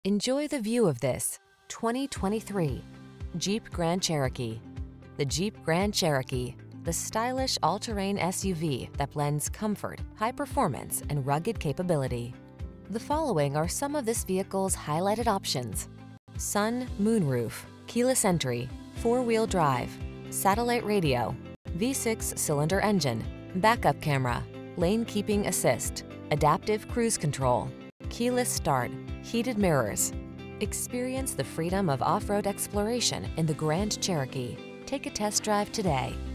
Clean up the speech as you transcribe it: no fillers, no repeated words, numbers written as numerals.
Enjoy the view of this 2023 Jeep Grand Cherokee. The Jeep Grand Cherokee, the stylish all-terrain SUV that blends comfort, high performance, and rugged capability. The following are some of this vehicle's highlighted options: sun, moonroof, keyless entry, four-wheel drive, satellite radio, V6 cylinder engine, backup camera, lane keeping assist, adaptive cruise control, keyless start, heated mirrors. Experience the freedom of off-road exploration in the Grand Cherokee. Take a test drive today.